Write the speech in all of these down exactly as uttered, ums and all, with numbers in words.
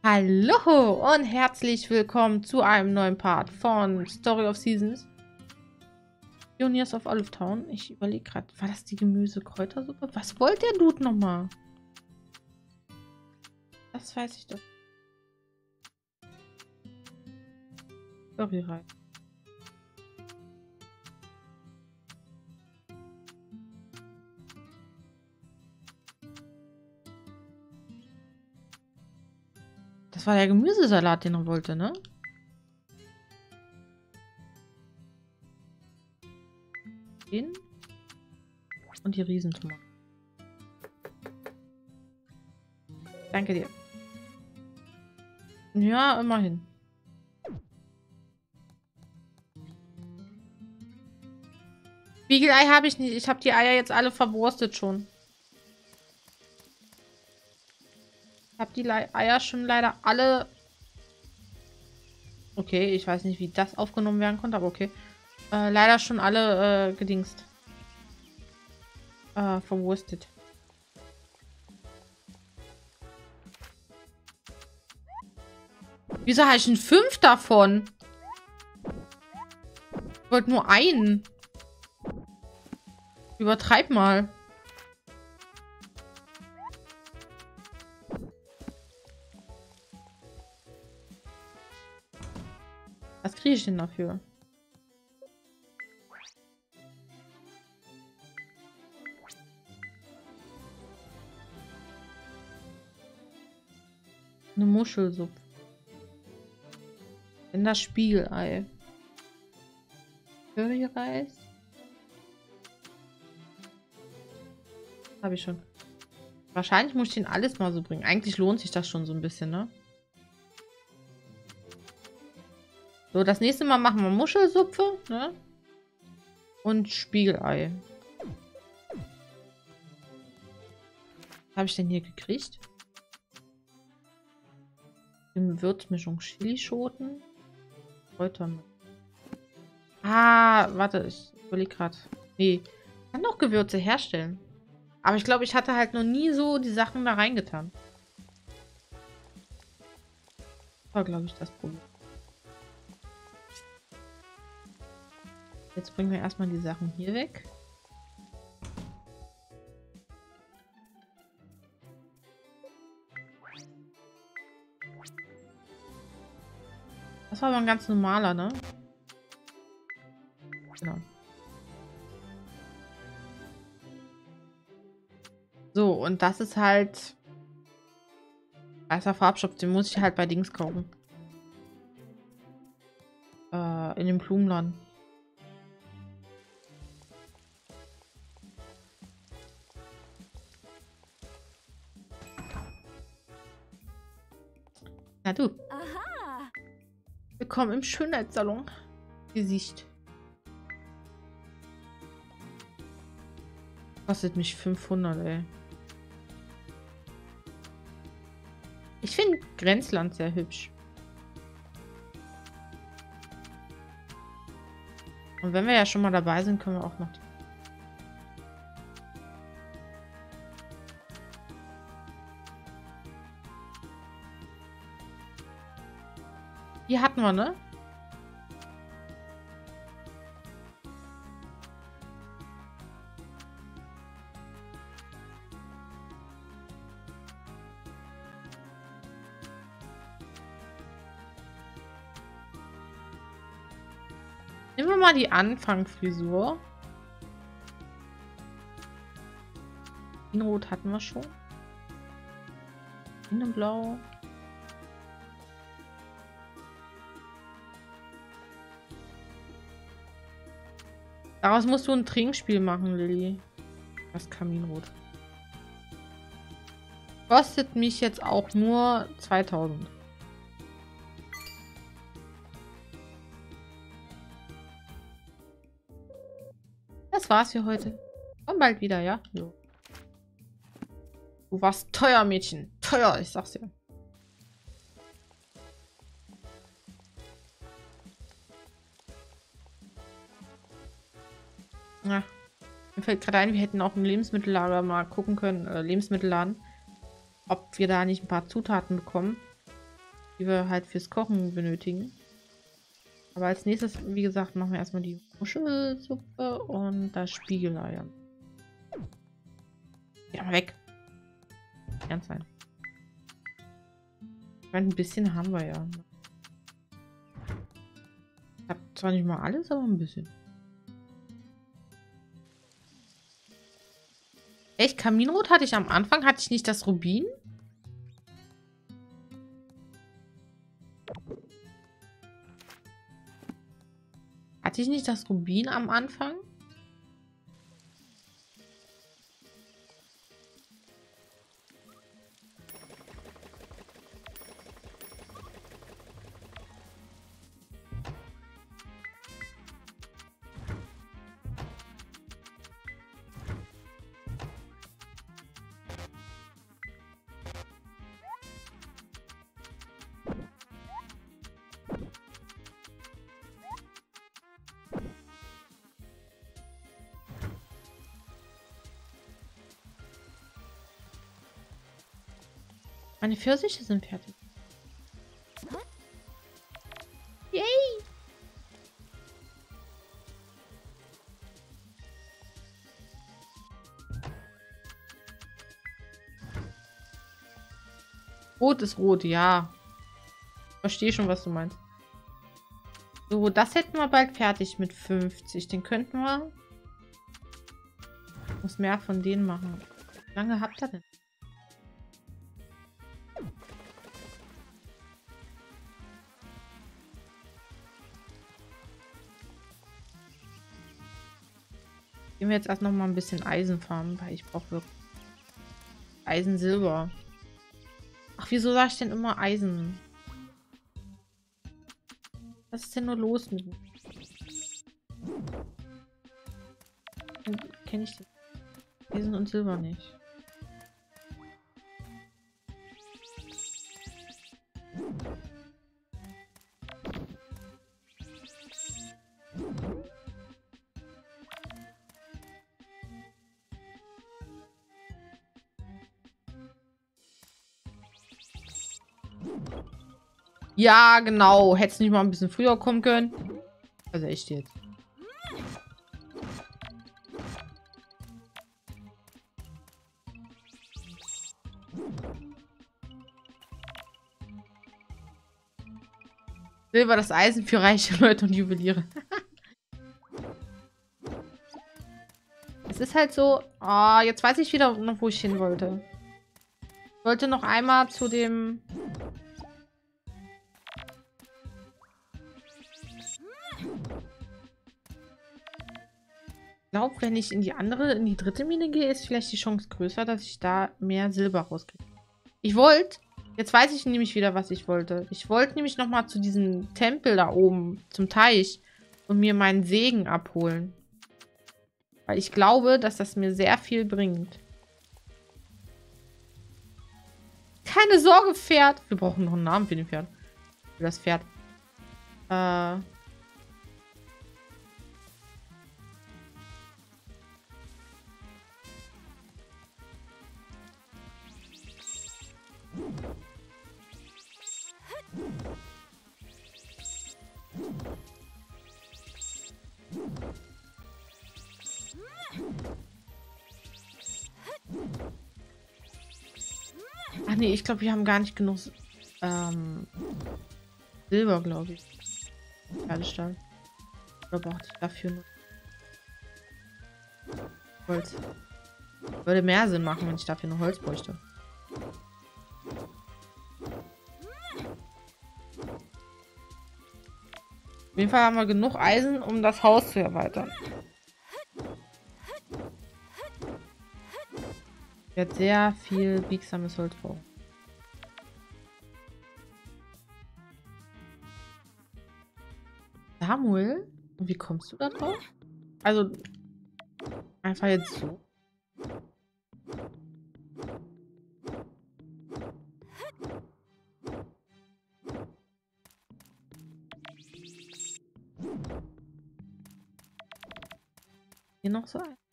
Hallo und herzlich willkommen zu einem neuen Part von Story of Seasons. Pioneers of Olive Town. Ich überlege gerade, war das die Gemüse-Kräutersuppe? Was wollte der Dude nochmal? Das weiß ich doch. Curryreis. Das war der Gemüsesalat, den er wollte, ne? Den. Und die Riesentomaten. Danke dir. Ja, immerhin. Spiegelei habe ich nicht. Ich habe die Eier jetzt alle verwurstet schon. Ich habe die Le Eier schon leider alle... Okay, ich weiß nicht, wie das aufgenommen werden konnte, aber okay. Äh, leider schon alle äh, gedingst. Äh, verwurstet. Wieso habe ich denn fünf davon? Ich wollte nur einen. Übertreib mal. Was kriege ich denn dafür? Eine Muschelsuppe. In das Spiegelei. Curryreis. Habe ich schon. Wahrscheinlich muss ich den alles mal so bringen. Eigentlich lohnt sich das schon so ein bisschen, ne? So, das nächste Mal machen wir Muschelsuppe, ne? Und Spiegelei. Was habe ich denn hier gekriegt? Gewürzmischung Chilischoten. Kräuter. Ah, warte, ich überlege gerade. Nee, ich kann doch Gewürze herstellen. Aber ich glaube, ich hatte halt noch nie so die Sachen da reingetan. Das war, glaube ich, das Problem. Jetzt bringen wir erstmal die Sachen hier weg. Das war aber ein ganz normaler, ne? Genau. So, und das ist halt weißer Farbstoff, den muss ich halt bei Dings kaufen. Äh, in dem Blumenladen. Na du. Aha. Willkommen im Schönheitssalon. Gesicht. Kostet mich fünfhundert, ey. Ich finde Grenzland sehr hübsch. Und wenn wir ja schon mal dabei sind, können wir auch noch... Die hatten wir, ne? Nehmen wir mal die Anfangsfrisur. In Rot hatten wir schon. In Blau. Daraus musst du ein Trinkspiel machen, Lilly. Das Kaminrot. Kostet mich jetzt auch nur zweitausend. Das war's für heute. Komm bald wieder, ja? Jo. Du warst teuer, Mädchen. Teuer, ich sag's dir. Ja. Mir fällt gerade ein, wir hätten auch im Lebensmittellager mal gucken können, äh, Lebensmittelladen, ob wir da nicht ein paar Zutaten bekommen. die wir halt fürs Kochen benötigen. Aber als nächstes, wie gesagt, machen wir erstmal die Muschelsuppe und das Spiegeleier. Geh doch mal weg. Ernst sein. Ich meine, ein bisschen haben wir ja. Ich habe zwar nicht mal alles, aber ein bisschen. Echt? Kaminrot hatte ich am Anfang? Hatte ich nicht das Rubin? Hatte ich nicht das Rubin am Anfang? Meine Pfirsiche sind fertig. Yay! Rot ist rot, ja. Verstehe schon, was du meinst. So, das hätten wir bald fertig mit fünfzig. Den könnten wir... Ich muss mehr von denen machen. Wie lange habt ihr denn? Gehen wir jetzt erst noch mal ein bisschen Eisen farmen, weil ich brauche wirklich Eisen, Silber. Ach, wieso sage ich denn immer Eisen? Was ist denn nur los mit mir? Kenne ich das? Eisen und Silber nicht. Ja, genau. Hättest nicht mal ein bisschen früher kommen können. Also echt jetzt. Silber, das Eisen für reiche Leute und Juweliere. Es ist halt so... Ah, oh, jetzt weiß ich wieder noch, wo ich hin wollte. Ich wollte noch einmal zu dem... Ich glaube, wenn ich in die andere, in die dritte Mine gehe, ist vielleicht die Chance größer, dass ich da mehr Silber rauskriege. Ich wollte... Jetzt weiß ich nämlich wieder, was ich wollte. Ich wollte nämlich nochmal zu diesem Tempel da oben, zum Teich, und mir meinen Segen abholen. Weil ich glaube, dass das mir sehr viel bringt. Keine Sorge, Pferd. Wir brauchen noch einen Namen für den Pferd. Für das Pferd. Äh... Ach nee, ich glaube, wir haben gar nicht genug ähm, Silber, glaube ich. Pferdestall. Oder brauchte ich dafür nur Holz? Würde mehr Sinn machen, wenn ich dafür nur Holz bräuchte. Auf jeden Fall haben wir genug Eisen, um das Haus zu erweitern. Ich werde sehr viel biegsames Holz brauchen. Samuel? Und wie kommst du da drauf? Also, einfach jetzt so. Hier noch so ein.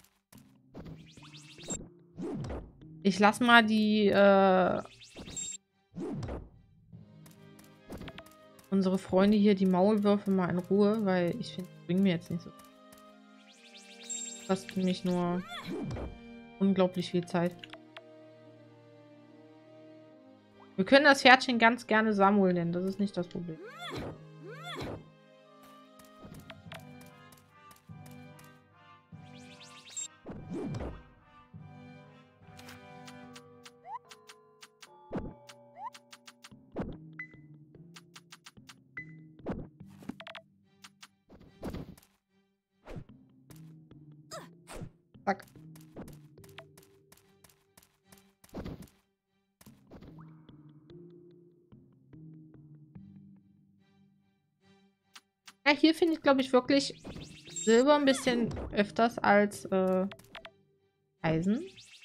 Ich lass mal die, äh unsere Freunde hier, die Maulwürfe, mal in Ruhe, weil ich finde, die bringen mir jetzt nicht so. Das kostet mich nur unglaublich viel Zeit. Wir können das Pferdchen ganz gerne Samuel nennen, das ist nicht das Problem. Zack. Ja, hier finde ich, glaube ich, wirklich Silber ein bisschen öfters als äh, Eisen.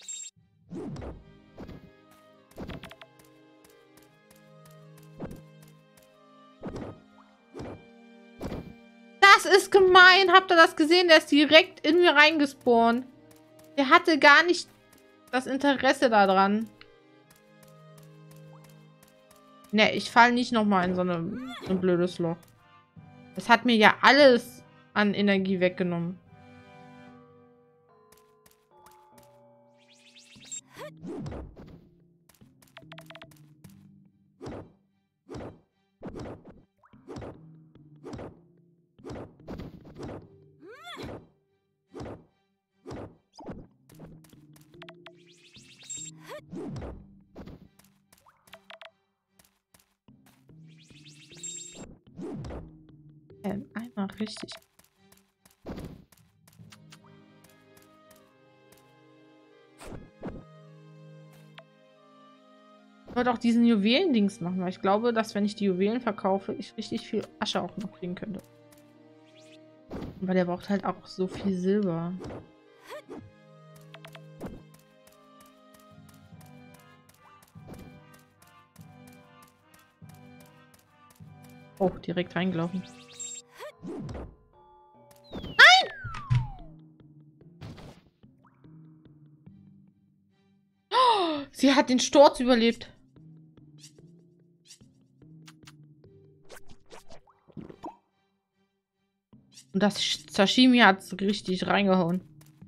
Das ist gemein. Habt ihr das gesehen? Der ist direkt in mir reingespawnt. Der hatte gar nicht das Interesse daran. Ne, ich falle nicht nochmal in so, eine, so ein blödes Loch. Das hat mir ja alles an Energie weggenommen. Ähm, einmal richtig. Ich wollte auch diesen Juwelen-Dings machen, weil ich glaube, dass wenn ich die Juwelen verkaufe, ich richtig viel Asche auch noch kriegen könnte. Aber der braucht halt auch so viel Silber. Oh, direkt reingelaufen. Nein! Oh, sie hat den Sturz überlebt. Und das Sashimi hat es richtig reingehauen.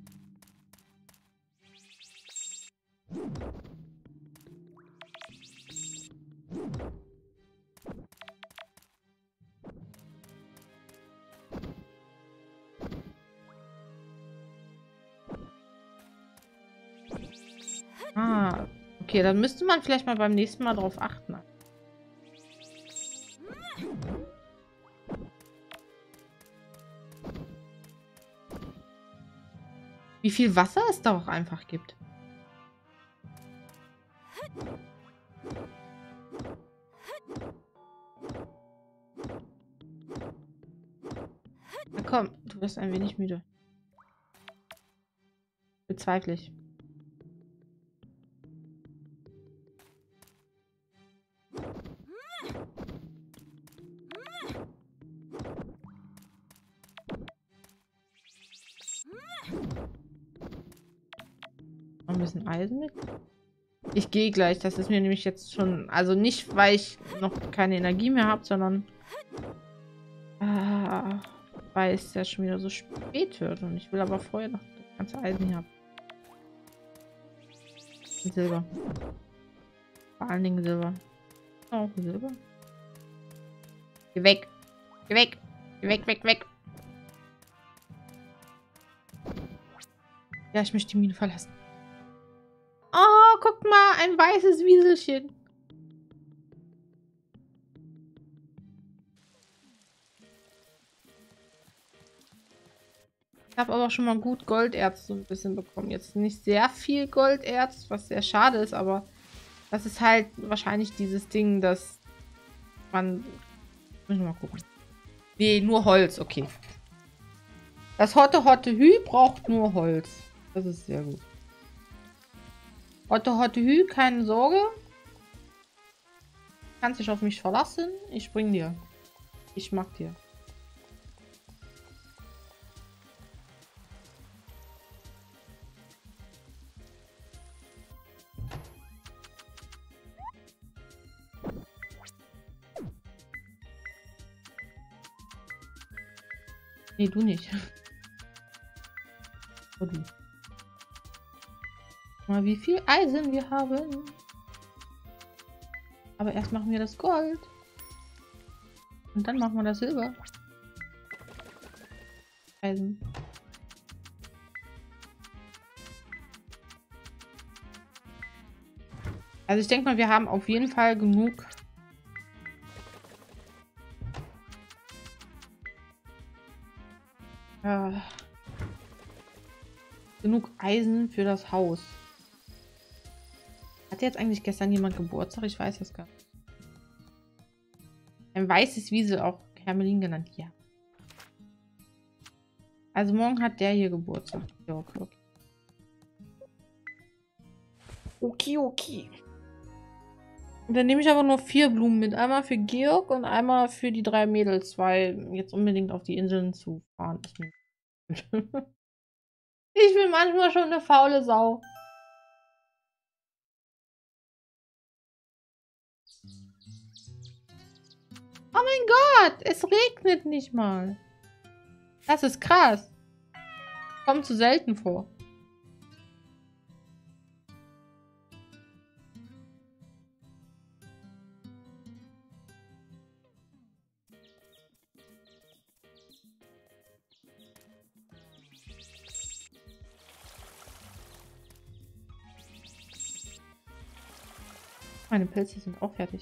Ah, okay, dann müsste man vielleicht mal beim nächsten Mal drauf achten. Wie viel Wasser es da auch einfach gibt. Na komm, du wirst ein wenig müde. Bezweifle ich. Noch ein bisschen Eisen mit. Ich gehe gleich. Das ist mir nämlich jetzt schon... Also nicht, weil ich noch keine Energie mehr habe, sondern... Ah, weil es ja schon wieder so spät wird. Und ich will aber vorher noch das ganze Eisen hier haben. Und Silber. Vor allen Dingen Silber. Oh, Silber. Geh weg. Geh weg. Geh weg, weg, weg. Ja, ich möchte die Mine verlassen. Oh, guck mal, ein weißes Wieselchen. Ich habe aber schon mal gut Golderz so ein bisschen bekommen. Jetzt nicht sehr viel Golderz, was sehr schade ist, aber das ist halt wahrscheinlich dieses Ding, dass man... Müssen wir mal gucken. Nee, nur Holz, okay. Das Hotte Hotte Hü braucht nur Holz. Das ist sehr gut. Hotte Hotte Hü, keine Sorge. Kannst dich auf mich verlassen. Ich bring dir. Ich mag dir. Nee, du nicht. Oh, du. Mal, wie viel Eisen wir haben. Aber erst machen wir das Gold. Und dann machen wir das Silber. Eisen. Also ich denke mal, wir haben auf jeden Fall genug. Äh, genug Eisen für das Haus. Hat jetzt eigentlich gestern jemand Geburtstag? Ich weiß es gar nicht. Ein weißes Wiesel, auch Hermelin genannt. Ja. Also morgen hat der hier Geburtstag. Ja, okay, okay. Okay, okay. Und dann nehme ich aber nur vier Blumen mit. Einmal für Georg und einmal für die drei Mädels, weil jetzt unbedingt auf die Inseln zu fahren ist mir. Ich bin manchmal schon eine faule Sau. Oh mein Gott, es regnet nicht mal. Das ist krass. Kommt zu selten vor. Meine Pilze sind auch fertig.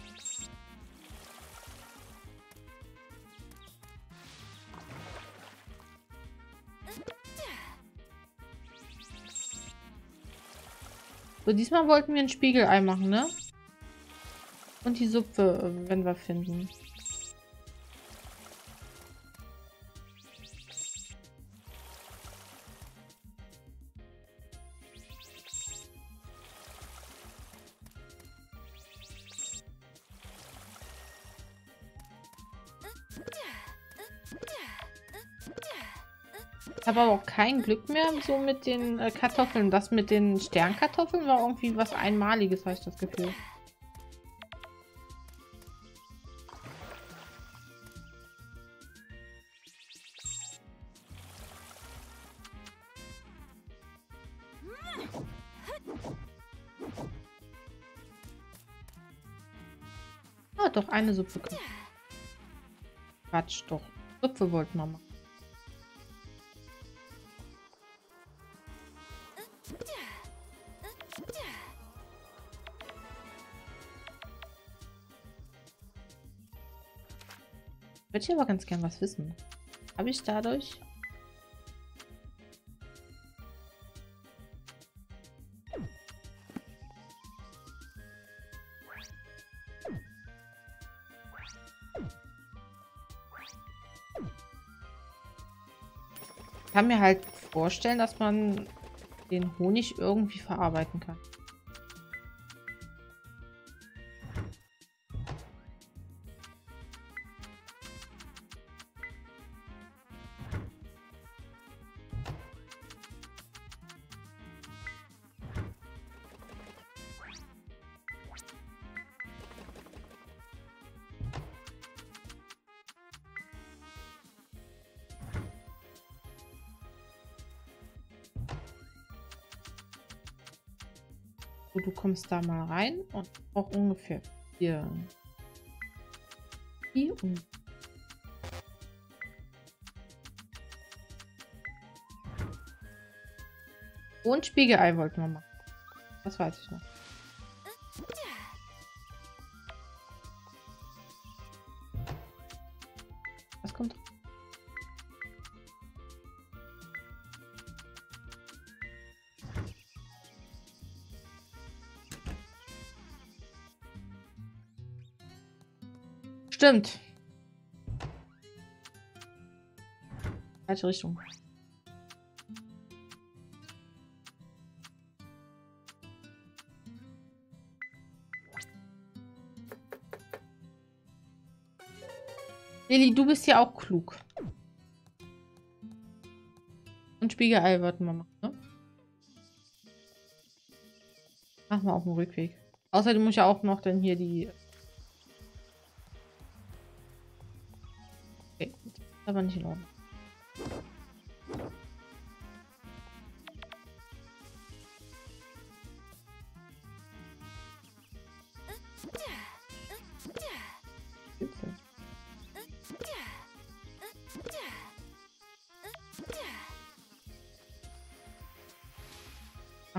So, diesmal wollten wir ein Spiegelei machen, ne? Und die Suppe, wenn wir finden. Ich habe aber auch kein Glück mehr so mit den äh, Kartoffeln. Das mit den Sternkartoffeln war irgendwie was Einmaliges, habe ich das Gefühl. Ah, doch, eine Suppe. Quatsch, doch. Suppe wollten wir machen. Ich würde aber ganz gern was wissen. Habe ich dadurch... Ich kann mir halt vorstellen, dass man den Honig irgendwie verarbeiten kann. Du kommst da mal rein und auch ungefähr hier. Hier und und Spiegelei wollten wir machen. Das weiß ich noch. Was kommt? Stimmt. Falsche Richtung. Lilly, du bist ja auch klug. Und Spiegelei wollten wir machen, ne? Machen wir auf dem Rückweg. Außerdem muss ich ja auch noch dann hier die... Okay, das ist aber nicht in Ordnung.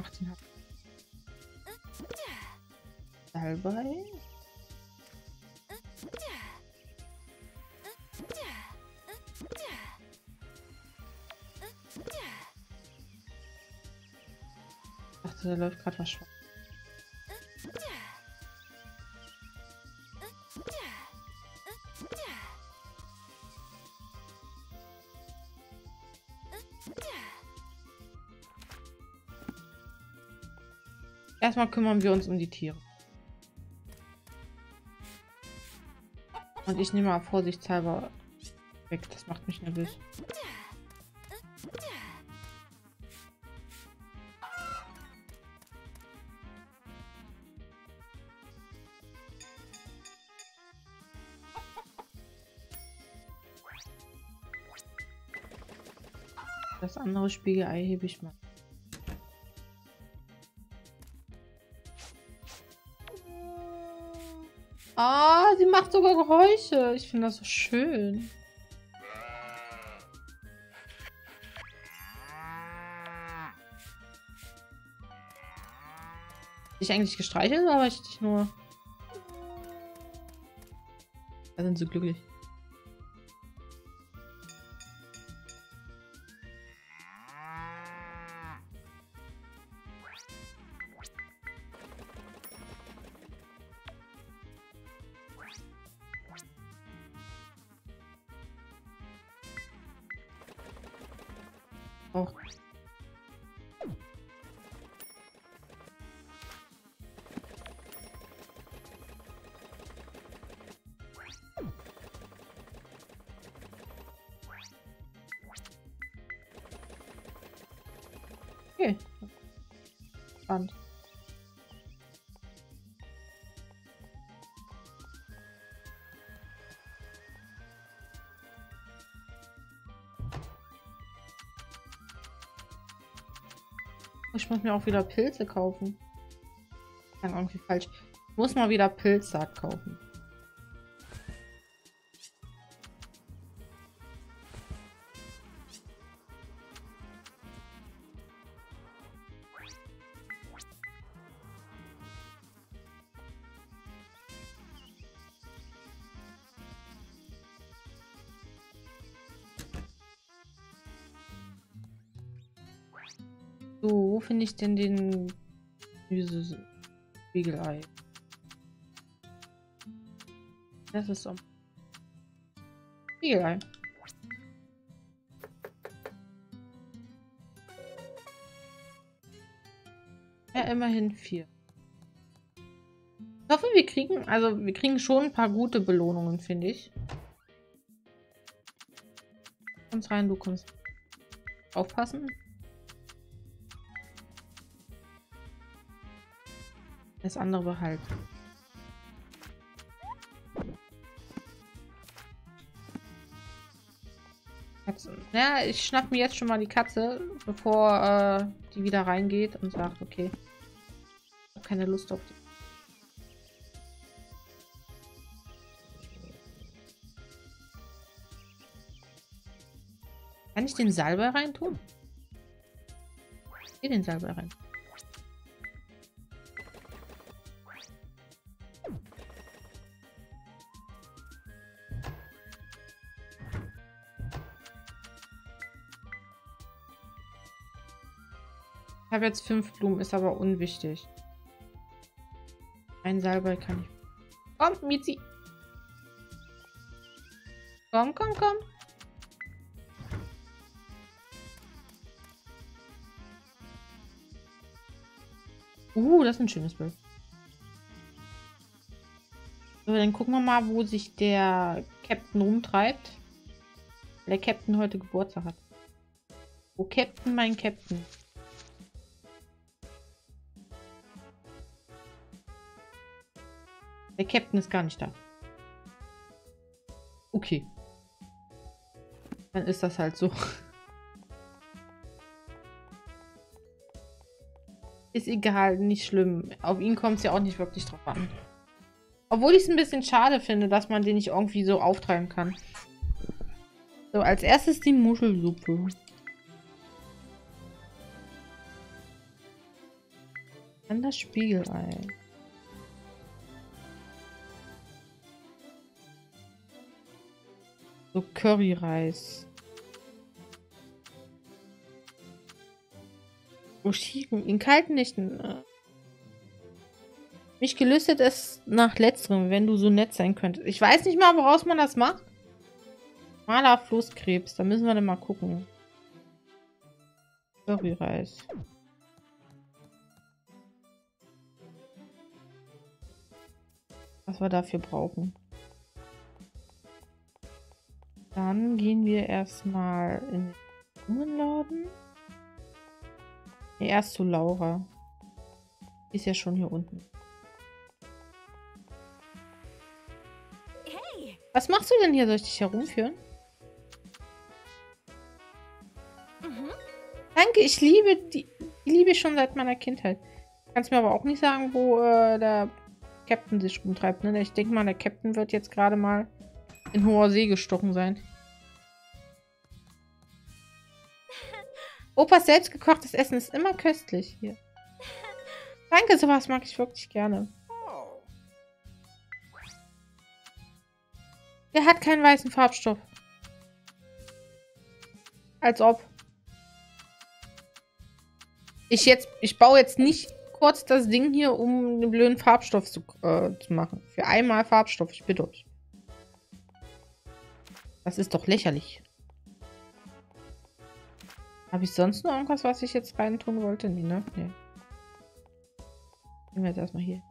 Ach, den hab ich. Salbei. Ich dachte, da läuft gerade was schwarz. Erstmal kümmern wir uns um die Tiere. Und ich nehme mal vorsichtshalber weg. Das macht mich nervös. Das andere Spiegelei hebe ich mal. Ah, sie macht sogar Geräusche. Ich finde das so schön. Ich eigentlich gestreichelt oder ich dich nur? Da sind sie glücklich. Auch. Okay. Spannend. Ich muss mir auch wieder Pilze kaufen. Klang irgendwie falsch. Ich muss mal wieder Pilzsaat kaufen. So, wo finde ich denn den Gemüse Spiegelei? Das ist so. Spiegelei. Ja, immerhin vier. Ich hoffe, wir kriegen, also wir kriegen schon ein paar gute Belohnungen, finde ich. Kommst rein, du kommst. Aufpassen. Das andere behalten. Katze. Ja, ich schnapp mir jetzt schon mal die Katze, bevor äh, die wieder reingeht und sagt, okay, ich habe keine Lust auf die. Kann ich den Salbei reintun? Hier den Salbei rein. Ich habe jetzt fünf Blumen, ist aber unwichtig. Ein Salbei kann ich. Komm, Mizi. Komm, komm, komm. Uh, das ist ein schönes Bild. So, dann gucken wir mal, wo sich der Captain rumtreibt. Weil der Captain heute Geburtstag hat. Wo Captain, mein Captain? Der Captain ist gar nicht da. Okay. Dann ist das halt so. Ist egal, nicht schlimm. Auf ihn kommt es ja auch nicht wirklich drauf an. Obwohl ich es ein bisschen schade finde, dass man den nicht irgendwie so auftreiben kann. So, als erstes die Muschelsuppe. Dann das Spiegelei. So Curryreis. Ushiken in kalten Nächten. Äh. Mich gelüstet es nach letzterem, wenn du so nett sein könntest. Ich weiß nicht mal, woraus man das macht. Maler Flusskrebs. Da müssen wir dann mal gucken. Curryreis. Was wir dafür brauchen. Dann gehen wir erstmal in den Blumenladen. Nee, erst zu Laura. Die ist ja schon hier unten. Hey. Was machst du denn hier? Soll ich dich herumführen? Mhm. Danke, ich liebe die, die liebe ich schon seit meiner Kindheit. Kannst mir aber auch nicht sagen, wo äh, der Captain sich rumtreibt. Ne? Ich denke mal, der Captain wird jetzt gerade mal in hoher See gestochen sein. Opas selbstgekochtes Essen ist immer köstlich hier. Danke, sowas mag ich wirklich gerne. Der hat keinen weißen Farbstoff. Als ob. Ich jetzt, ich baue jetzt nicht kurz das Ding hier, um den blöden Farbstoff zu, äh, zu machen. Für einmal Farbstoff, ich bitte euch. Das ist doch lächerlich. Habe ich sonst noch irgendwas, was ich jetzt reintun wollte? Nee, ne? Nee. Nehmen wir jetzt erstmal hier.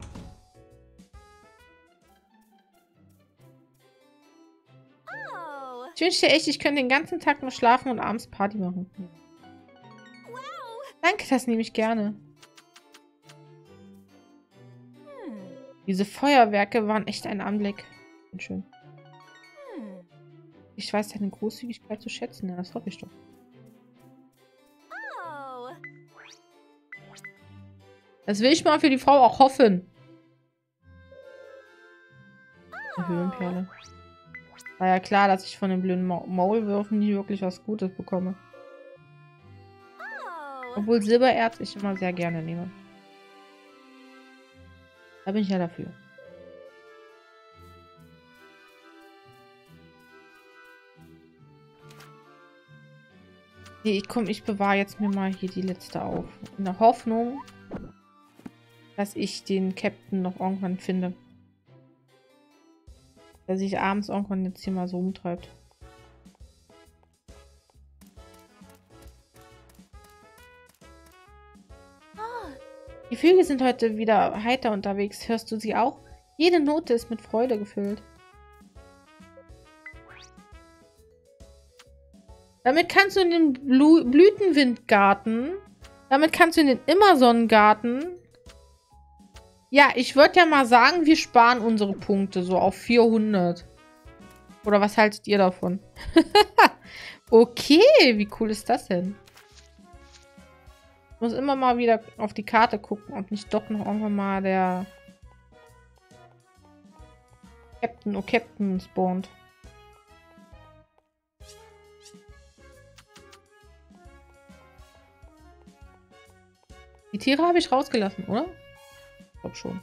Oh. Ich wünschte echt, ich könnte den ganzen Tag nur schlafen und abends Party machen. Wow. Danke, das nehme ich gerne. Hm. Diese Feuerwerke waren echt ein Anblick. Schön. Hm. Ich weiß deine Großzügigkeit zu schätzen, ja, das hoffe ich doch. Oh. Das will ich mal für die Frau auch hoffen. Eine Höhlenperle. War ja klar, dass ich von den blöden Ma Maulwürfen nie wirklich was Gutes bekomme. Oh. Obwohl Silbererz ich immer sehr gerne nehme. Da bin ich ja dafür. Nee, ich komm, ich bewahre jetzt mir mal hier die letzte auf. In der Hoffnung, dass ich den Captain noch irgendwann finde. Der sich abends irgendwann jetzt hier mal so umtreibt. Oh. Die Vögel sind heute wieder heiter unterwegs. Hörst du sie auch? Jede Note ist mit Freude gefüllt. Damit kannst du in den Blu Blütenwindgarten, damit kannst du in den Immersonnengarten. Ja, ich würde ja mal sagen, wir sparen unsere Punkte so auf vierhundert. Oder was haltet ihr davon? Okay, wie cool ist das denn? Ich muss immer mal wieder auf die Karte gucken, ob nicht doch noch irgendwann mal der Captain, oh Captain spawnt. Die Tiere habe ich rausgelassen, oder? Ich glaube schon.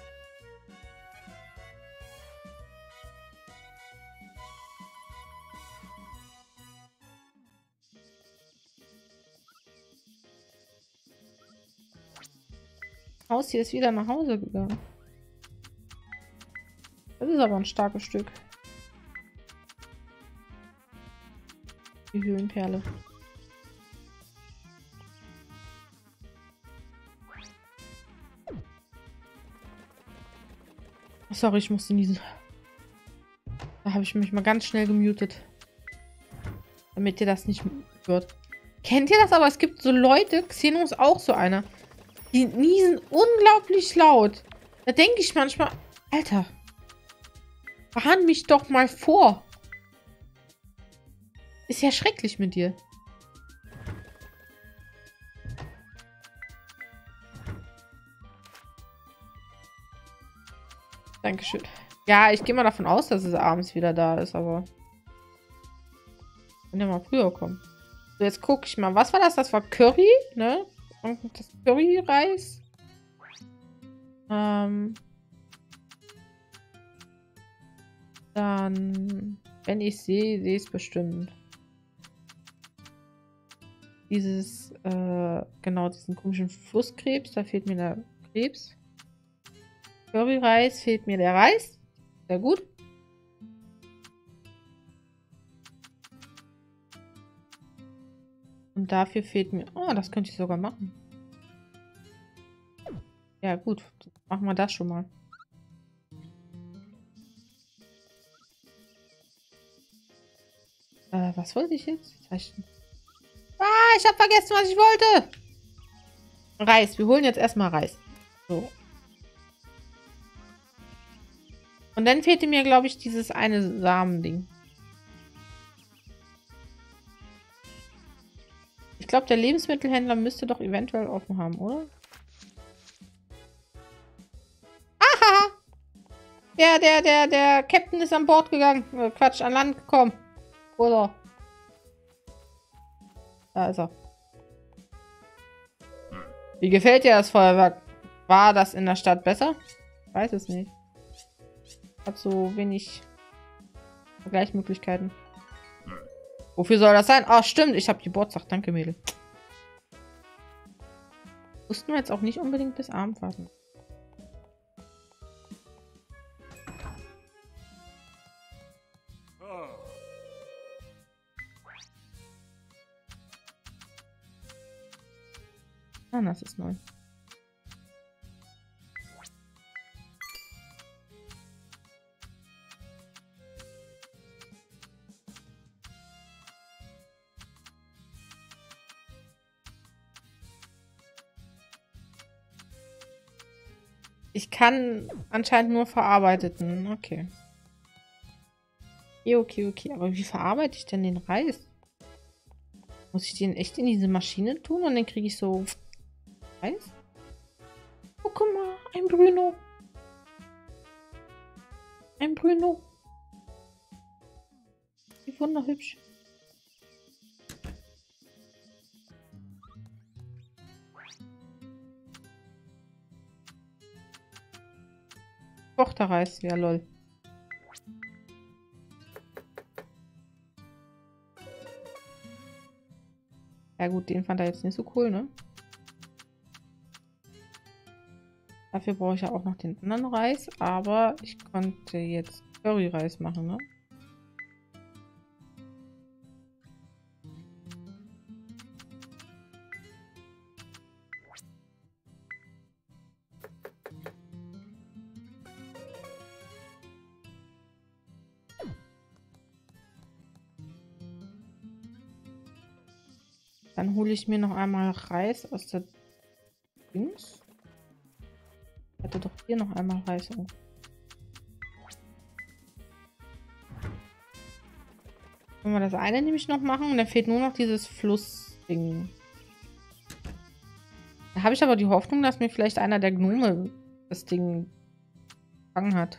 Haustier ist wieder nach Hause gegangen. Das ist aber ein starkes Stück. Die Höhlenperle. Sorry, ich musste niesen. Da habe ich mich mal ganz schnell gemutet. Damit ihr das nicht wird. Kennt ihr das aber? Es gibt so Leute, Xeno ist auch so einer. Die niesen unglaublich laut. Da denke ich manchmal, Alter, warn mich doch mal vor. Ist ja schrecklich mit dir. Dankeschön. Ja, ich gehe mal davon aus, dass es abends wieder da ist, aber kann ja mal früher kommen. So, jetzt gucke ich mal. Was war das? Das war Curry, ne? Und das Curryreis. Ähm, dann, wenn ich sehe, sehe ich es bestimmt. Dieses, äh, genau, diesen komischen Flusskrebs, da fehlt mir der Krebs. Curryreis fehlt mir der Reis. Sehr gut. Und dafür fehlt mir... Oh, das könnte ich sogar machen. Ja, gut. Machen wir das schon mal. Äh, was wollte ich jetzt? Zeichen. Ah, ich habe vergessen, was ich wollte. Reis. Wir holen jetzt erstmal Reis. So. Und dann fehlte mir, glaube ich, dieses eine Samending. Ich glaube, der Lebensmittelhändler müsste doch eventuell offen haben, oder? Aha! Der, der, der, der Captain ist an Bord gegangen. Äh, Quatsch, an Land gekommen. Oder? Da ist er. Wie gefällt dir das Feuerwerk? War das in der Stadt besser? Ich weiß es nicht. Hat so wenig Vergleichsmöglichkeiten. Wofür soll das sein? Ah, stimmt. Ich habe Geburtstag. Danke, Mädel. Mussten wir jetzt auch nicht unbedingt bis Abend warten. Ah, das ist neu. Ich kann anscheinend nur verarbeiteten. Okay. Okay, okay, okay. Aber wie verarbeite ich denn den Reis? Muss ich den echt in diese Maschine tun und dann kriege ich so Reis? Oh, guck mal. Ein Bruno. Ein Bruno. Wie wunderhübsch. Kochter Reis. Ja, lol. Ja gut, den fand er jetzt nicht so cool, ne? Dafür brauche ich ja auch noch den anderen Reis, aber ich konnte jetzt Curryreis machen, ne? Dann hole ich mir noch einmal Reis aus der Dings. Ich hatte doch hier noch einmal Reis. Oh. Wenn wir das eine nämlich noch machen und dann fehlt nur noch dieses Flussding. Da habe ich aber die Hoffnung, dass mir vielleicht einer der Gnome das Ding gefangen hat.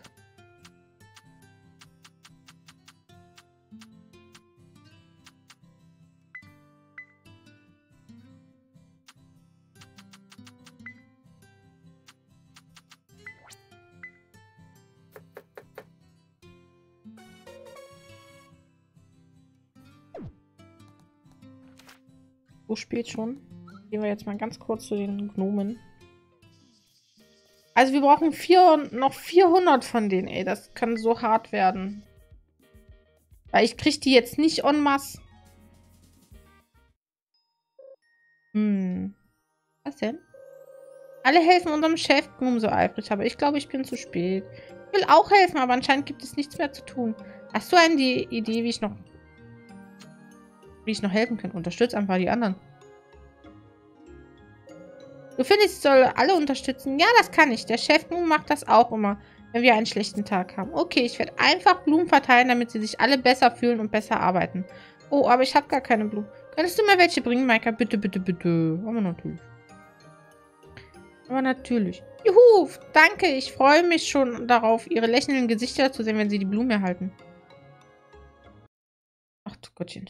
So spät schon. Gehen wir jetzt mal ganz kurz zu den Gnomen. Also wir brauchen vier, noch vierhundert von denen, ey. Das kann so hart werden. Weil ich kriege die jetzt nicht en masse. Hm. Was denn? Alle helfen unserem Chef Gnome so eifrig, aber ich glaube, ich bin zu spät. Ich will auch helfen, aber anscheinend gibt es nichts mehr zu tun. Hast du eine Idee, wie ich noch wie ich noch helfen kann? Unterstützt einfach die anderen. Du findest, ich soll alle unterstützen? Ja, das kann ich. Der Chef nun macht das auch immer, wenn wir einen schlechten Tag haben. Okay, ich werde einfach Blumen verteilen, damit sie sich alle besser fühlen und besser arbeiten. Oh, aber ich habe gar keine Blumen. Könntest du mir welche bringen, Maika? Bitte, bitte, bitte. Aber natürlich. Aber natürlich. Juhu, danke. Ich freue mich schon darauf, ihre lächelnden Gesichter zu sehen, wenn sie die Blumen erhalten. Ach du Gottchen.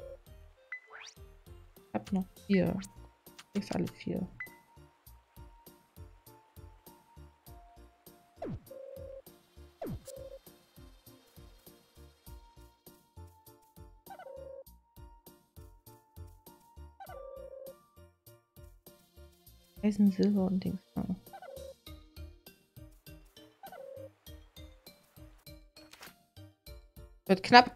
Ich hab noch vier. Ich krieg's alle vier. Eisen, Silber und Dings. Oh. Wird knapp.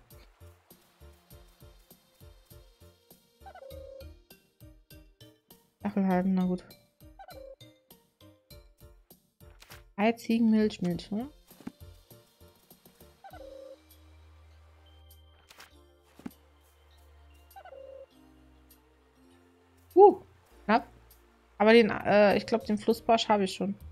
Stachel halten, na gut. Ei, Ziegenmilch, Milch, ne? Uh, knapp. Aber den, äh, ich glaube, den Flussbarsch habe ich schon.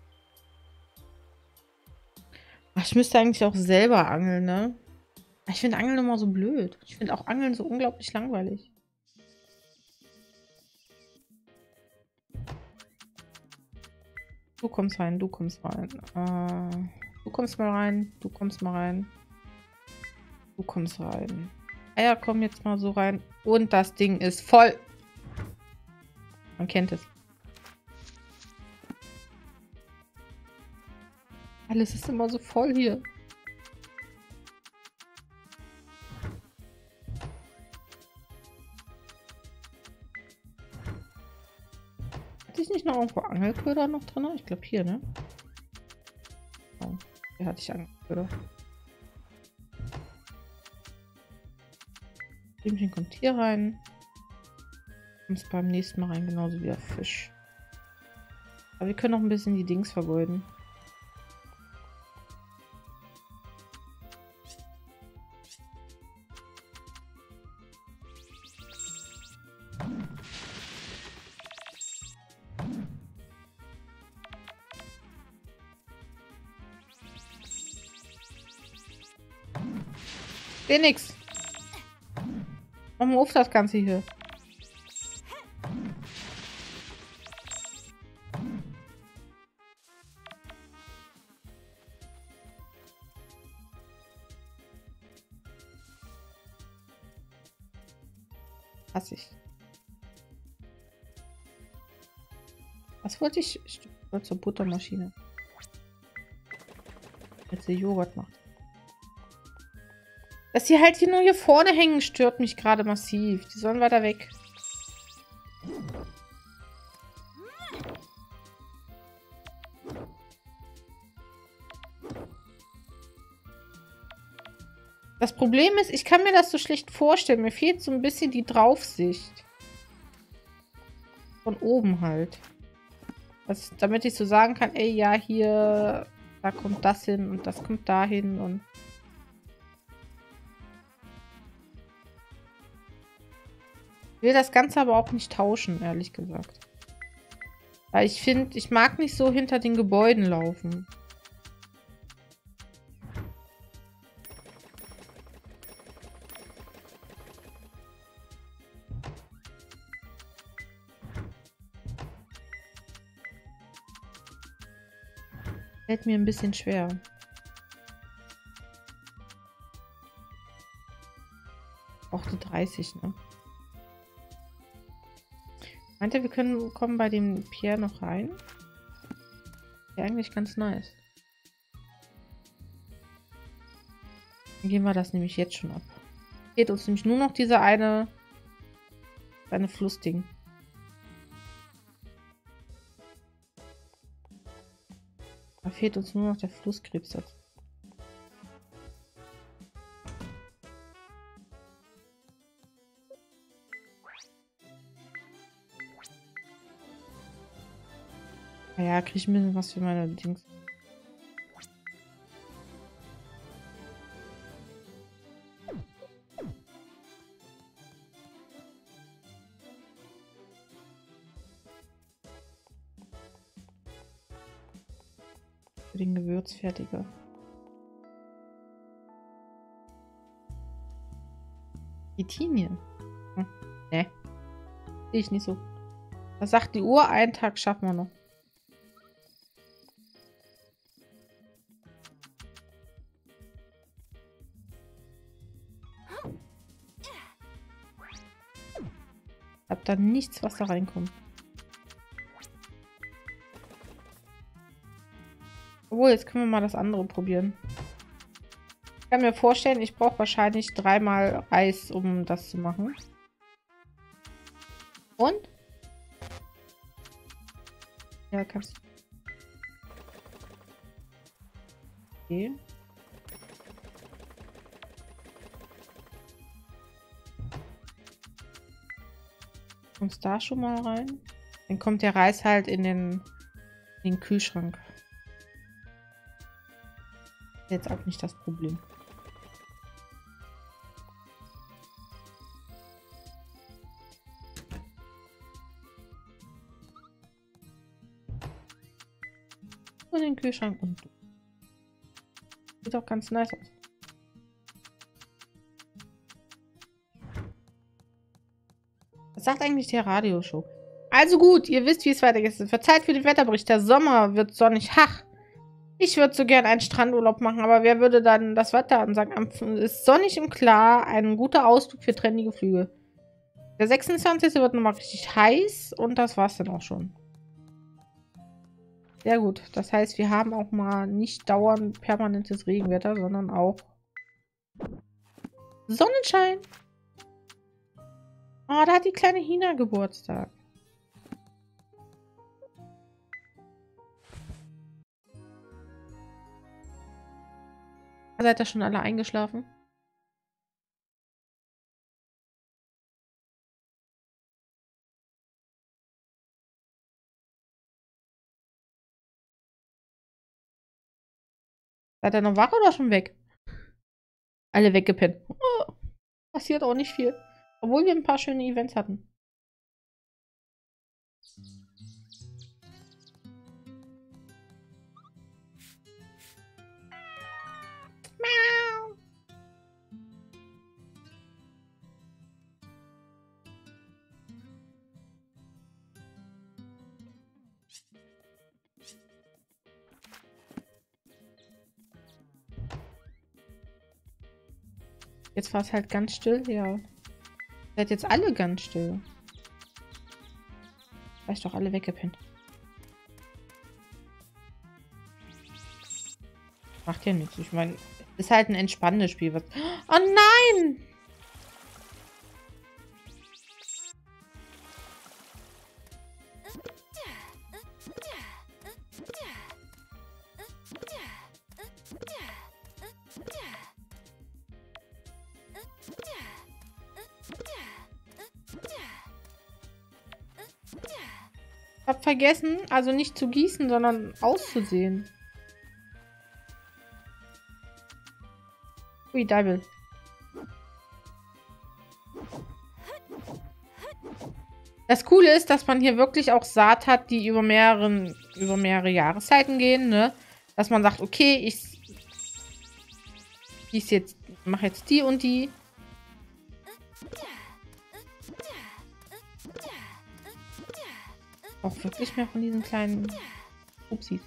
Ach, ich müsste eigentlich auch selber angeln, ne? Ich finde Angeln immer so blöd. Ich finde auch Angeln so unglaublich langweilig. Du kommst rein, du kommst rein. Äh, du kommst mal rein, du kommst mal rein. Du kommst rein. Eier kommen jetzt mal so rein. Und das Ding ist voll. Man kennt es. Alles ist immer so voll hier. Hatte ich nicht noch irgendwo Angelköder noch drin? Ich glaube hier, ne? Oh, hier hatte ich Angelköder. Blümchen kommt hier rein. Kommt beim nächsten Mal rein, genauso wie der Fisch. Aber wir können noch ein bisschen die Dings vergeuden. Seh nix. Mach mal auf das Ganze hier. Hasse ich. Was wollte ich? Ich wollte zur Buttermaschine. Jetzt der Joghurt macht. Dass die halt hier nur hier vorne hängen, stört mich gerade massiv. Die sollen weiter weg. Das Problem ist, ich kann mir das so schlecht vorstellen. Mir fehlt so ein bisschen die Draufsicht. Von oben halt. Das, damit ich so sagen kann, ey, ja, hier, da kommt das hin und das kommt dahin und... Ich will das Ganze aber auch nicht tauschen, ehrlich gesagt. Weil ich finde, ich mag nicht so hinter den Gebäuden laufen. Fällt mir ein bisschen schwer. Auch die dreißig, ne? Meint ihr, wir können kommen bei dem Pierre noch rein? Wäre eigentlich ganz nice. Dann gehen wir das nämlich jetzt schon ab. Fehlt uns nämlich nur noch dieser eine, eine Flussding. Da fehlt uns nur noch der Flusskrebs dazu. Ja, krieg ich ein bisschen was für meine Dings. Für den Gewürzfertiger. Chitinien. Hm. Ne. Sehe ich nicht so. Was sagt die Uhr? Einen Tag schaffen wir noch. Ich hab da nichts, was da reinkommt. Obwohl, jetzt können wir mal das andere probieren. Ich kann mir vorstellen, ich brauche wahrscheinlich dreimal Reis, um das zu machen. Und? Ja, kannst du. Okay. Kommst da schon mal rein? Dann kommt der Reis halt in den, in den Kühlschrank. Jetzt auch nicht das Problem. Und den Kühlschrank und du. Sieht auch ganz nice aus. Was sagt eigentlich der Radioshow? Also gut, ihr wisst, wie es weitergeht. Es wird Zeit für den Wetterbericht. Der Sommer wird sonnig. Hach! Ich würde so gern einen Strandurlaub machen, aber wer würde dann das Wetter ansagen? Es ist sonnig und klar. Ein guter Ausflug für trendige Flüge. Der sechsundzwanzigste wird nochmal richtig heiß und das war's dann auch schon. Sehr gut. Das heißt, wir haben auch mal nicht dauernd permanentes Regenwetter, sondern auch Sonnenschein. Oh, da hat die kleine Hina Geburtstag. Seid ihr schon alle eingeschlafen? Seid ihr noch wach oder schon weg? Alle weggepennt. Oh, passiert auch nicht viel. Obwohl wir ein paar schöne Events hatten. Miau. Jetzt war es halt ganz still, ja. Seid jetzt alle ganz still. Seid doch alle weggepennt. Macht ja nichts. Ich meine, ist halt ein entspannendes Spiel. Was... Oh nein! Ich hab vergessen, also nicht zu gießen, sondern auszusehen. Ui, Double. Das Coole ist, dass man hier wirklich auch Saat hat, die über mehreren, über mehrere Jahreszeiten gehen, ne? Dass man sagt, okay, ich, ich jetzt, mache jetzt die und die. Auch wirklich mehr von diesen kleinen Upsis.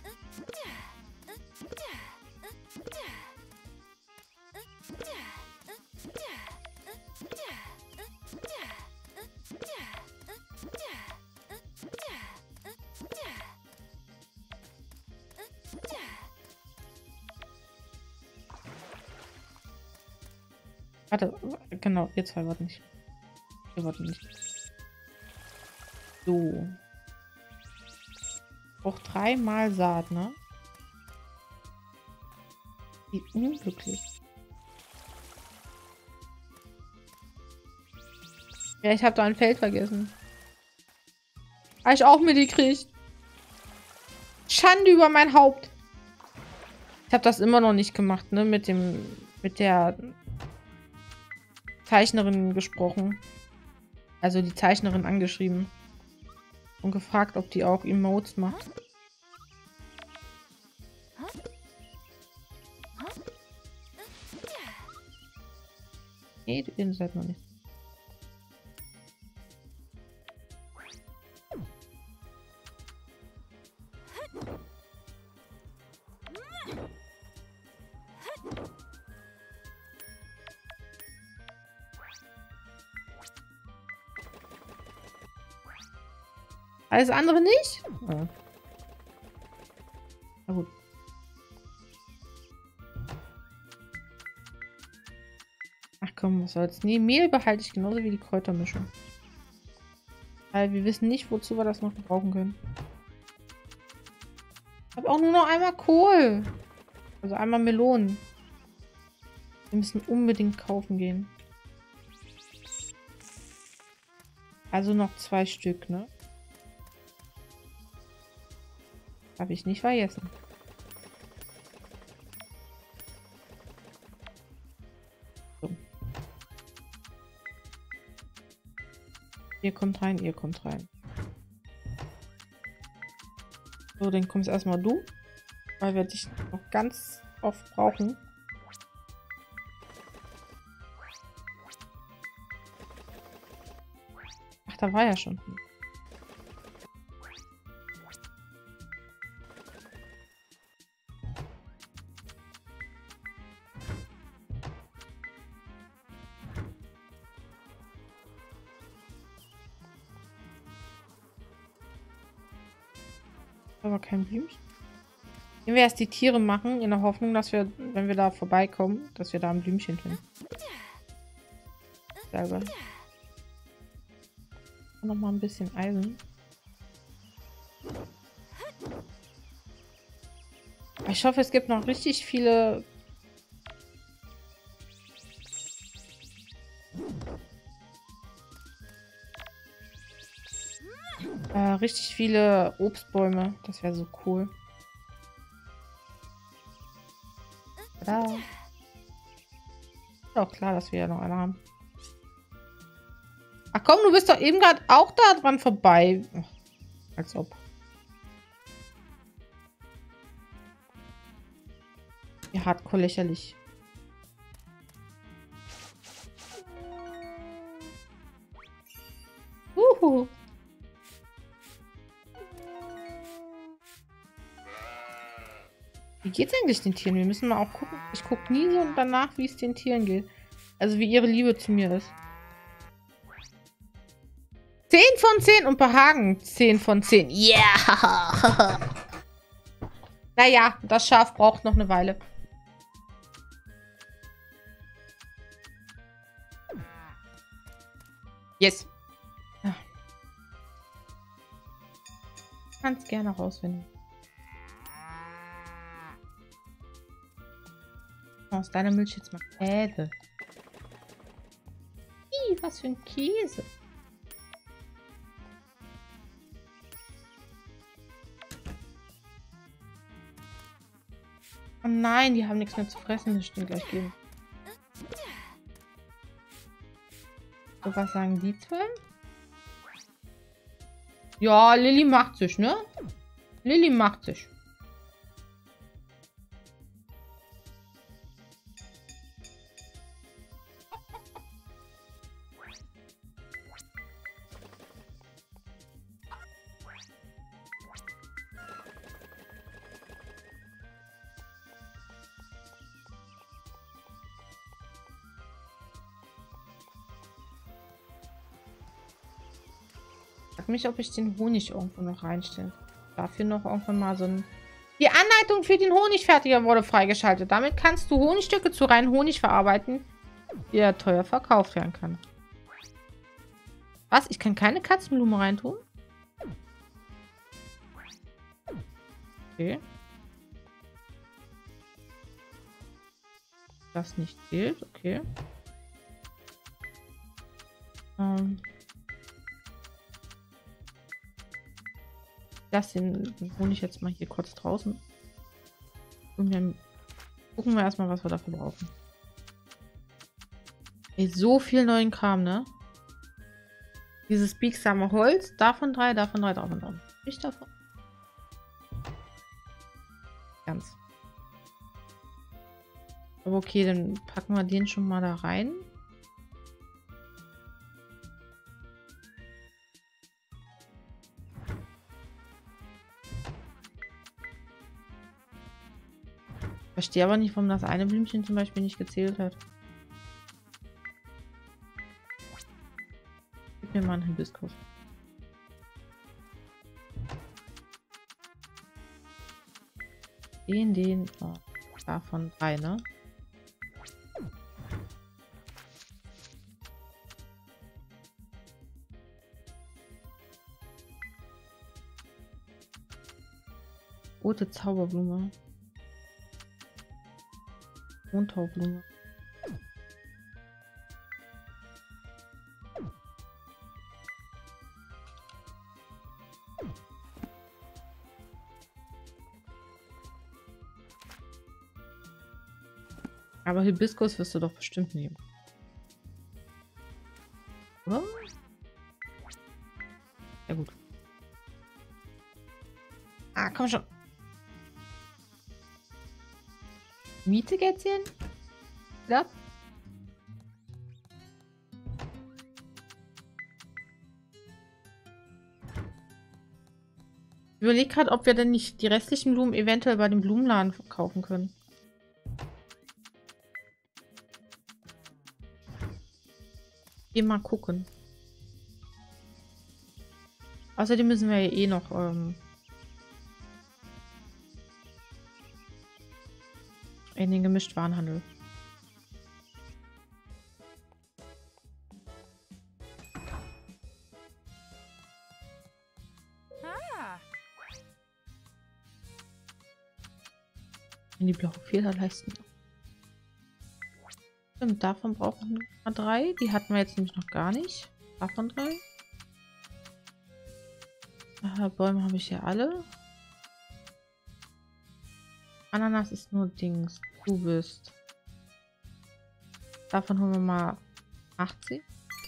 Warte, genau, ihr zwei warten nicht. Ihr warten nicht. So. Auch dreimal Saat, ne? Wie unglücklich. Ja, ich habe da ein Feld vergessen. Habe ich auch mitgekriegt. Schande über mein Haupt. Ich habe das immer noch nicht gemacht, ne? Mit dem, mit der Zeichnerin gesprochen. Also die Zeichnerin angeschrieben. Und gefragt, ob die auch Emotes macht. Nee, ihr seid noch nicht. Alles andere nicht? Ja. Na gut. Ach komm, was soll's. Nee, Mehl behalte ich genauso wie die Kräutermischung. Weil wir wissen nicht, wozu wir das noch brauchen können. auch nur noch einmal Kohl. Also einmal Melonen. Wir müssen unbedingt kaufen gehen. Also noch zwei Stück, ne? Habe ich nicht vergessen. So. Ihr kommt rein, ihr kommt rein. So, dann kommst erstmal du. Weil wir dich noch ganz oft brauchen. Ach, da war ja schon. Aber kein Blümchen. Wenn wir erst die Tiere machen, in der Hoffnung, dass wir, wenn wir da vorbeikommen, dass wir da ein Blümchen finden. Selber. Noch mal ein bisschen Eisen. Ich hoffe, es gibt noch richtig viele... Äh, richtig viele Obstbäume. Das wäre so cool. Da. Ist auch klar, dass wir ja noch eine haben. Ach komm, du bist doch eben gerade auch da dran vorbei. Ach, als ob. Ja, hardcore lächerlich. Uhu. Wie geht's eigentlich den Tieren? Wir müssen mal auch gucken. Ich gucke nie so danach, wie es den Tieren geht. Also wie ihre Liebe zu mir ist. zehn von zehn und Behagen zehn von zehn. Yeah! Naja, das Schaf braucht noch eine Weile. Yes. Ja. Kannst gerne rausfinden. Aus deiner Milch jetzt mal Käse. Ih, was für ein Käse. Oh nein, die haben nichts mehr zu fressen. Das stimmt gleich geben. So, was sagen die zwei? Ja, Lilly macht sich, ne? Lilly macht sich. Ich frage mich, ob ich den Honig irgendwo noch reinstelle. Dafür noch irgendwann mal so ein... Die Anleitung für den Honigfertiger wurde freigeschaltet. Damit kannst du Honigstücke zu reinen Honig verarbeiten, der teuer verkauft werden kann. Was? Ich kann keine Katzenblume reintun? Okay. Das nicht zählt, okay. Ähm... Das den Honig jetzt mal hier kurz draußen. Und dann gucken wir erstmal, was wir dafür brauchen. Ey, so viel neuen Kram, ne? Dieses biegsame Holz. Davon drei, davon drei, davon drei. Nicht davon. Ganz. Aber okay, dann packen wir den schon mal da rein. Ich verstehe aber nicht, warum das eine Blümchen zum Beispiel nicht gezählt hat. Gib mir mal einen Hibiskus. Den, den, oh, davon drei, ne? Rote Zauberblume. Mondtaublume. Aber Hibiskus wirst du doch bestimmt nehmen. Oder? Ja gut. Ah, komm schon. Miete Kätzchen? Ja. Ich überlege gerade, ob wir denn nicht die restlichen Blumen eventuell bei dem Blumenladen kaufen können. Geh mal gucken. Außerdem müssen wir ja eh noch ähm, in den Gemischtwarenhandel. Ah. In die blaue Federleisten. Stimmt, davon brauchen wir drei. Die hatten wir jetzt nämlich noch gar nicht. Davon drei. Aha, Bäume habe ich ja alle. Ananas ist nur Dings. Du bist. Davon holen wir mal achtzig.